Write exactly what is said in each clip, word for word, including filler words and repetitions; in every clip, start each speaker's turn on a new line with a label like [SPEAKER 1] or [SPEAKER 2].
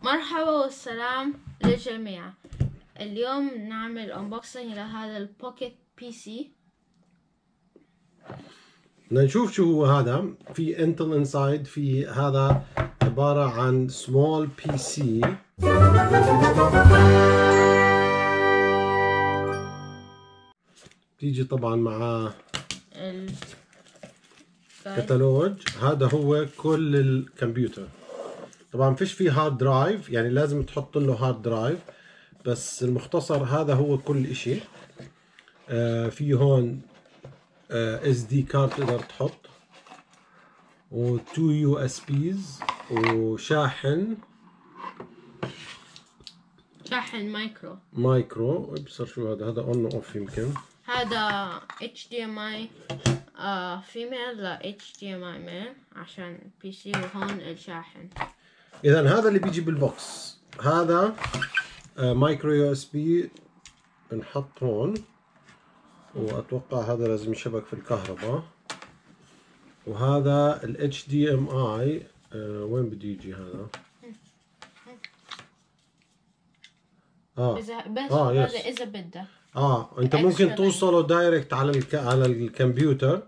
[SPEAKER 1] مرحبا والسلام للجميع. اليوم نعمل unboxing لهذا البوكيت بي سي.
[SPEAKER 2] بدنا نشوف شو هو هذا. في انتل انسايد. في هذا عبارة عن سمول بي سي. بتيجي طبعا مع الكتالوج. هذا هو كل الكمبيوتر. طبعا فيش فيه هارد درايف، يعني لازم تحط له هارد درايف، بس المختصر هذا هو كل اشي. آه في هون آه اس دي كارت تقدر تحط، وتو يو اس بيز، وشاحن
[SPEAKER 1] شاحن مايكرو
[SPEAKER 2] مايكرو. ابصر شو هذا. هذا اون اوف يمكن.
[SPEAKER 1] هذا اتش دي ام اي فيميل لا اتش دي ام اي ميل عشان بي سي، وهون الشاحن.
[SPEAKER 2] اذا هذا اللي بيجي بالبوكس. هذا آه مايكرو يو اس بي بنحط هون، واتوقع هذا لازم يشبك في الكهرباء. وهذا ال اتش دي ام اي. آه وين بده يجي هذا؟ اه
[SPEAKER 1] إذا بس
[SPEAKER 2] اه
[SPEAKER 1] هذا
[SPEAKER 2] يس.
[SPEAKER 1] اذا بدك
[SPEAKER 2] اه انت ممكن توصله دايركت على الك... على الكمبيوتر.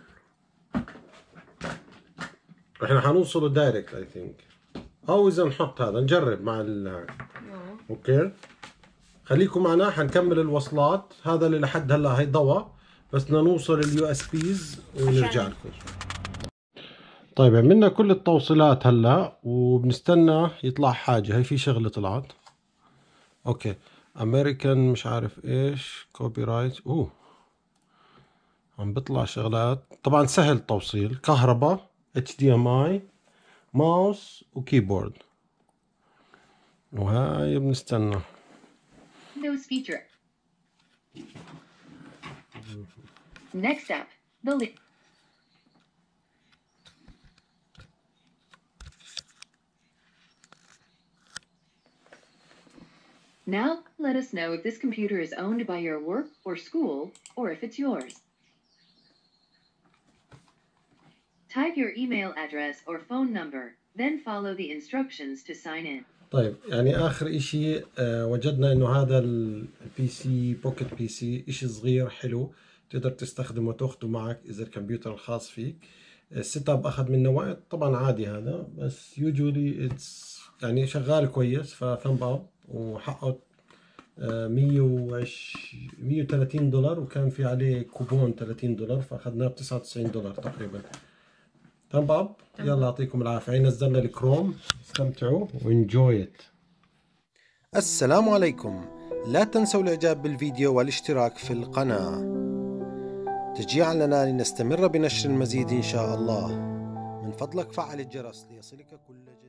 [SPEAKER 2] احنا حنوصله دايركت اي ثينك، او اذا نحط هذا نجرب مع ال اوكي. خليكم معنا حنكمل الوصلات. هذا اللي لحد هلا هي ضوى، بس بدنا نوصل اليو اس بيز ونرجع لكم. طيب عملنا كل التوصيلات هلا، وبنستنى يطلع حاجه. هي في شغله طلعت. اوكي امريكان مش عارف ايش كوبي رايت. اوه عم بيطلع شغلات. طبعا سهل التوصيل. كهرباء، اتش دي ام اي، ماوس وكيبورد. وهاي بنستنى.
[SPEAKER 3] Windows feature. Next step, the link. Now, let us know if this computer is owned by your work or school, or if it's yours. Type your email address or phone number, then follow the instructions to sign in.
[SPEAKER 2] طيب يعني اخر اشي آه وجدنا انه هذا البي سي بوكيت بي سي اشي صغير حلو، تقدر تستخدمه وتاخده معك اذا الكمبيوتر الخاص فيك. السيت اب اخذ منه وقت طبعا، عادي هذا، بس يوجولي اتس يعني شغال كويس. فثمب اب. وحقه مية وثلاثين دولار، وكان في عليه كوبون ثلاثين دولار، فاخذناه ب تسعة وتسعين دولار تقريبا. ثمب اب. يلا يعطيكم العافيه. نزلنا الكروم. استمتعوا وانجوي ات. السلام عليكم. لا تنسوا الاعجاب بالفيديو والاشتراك في القناه تشجيعا لنا لنستمر بنشر المزيد ان شاء الله. من فضلك فعل الجرس ليصلك كل جديد.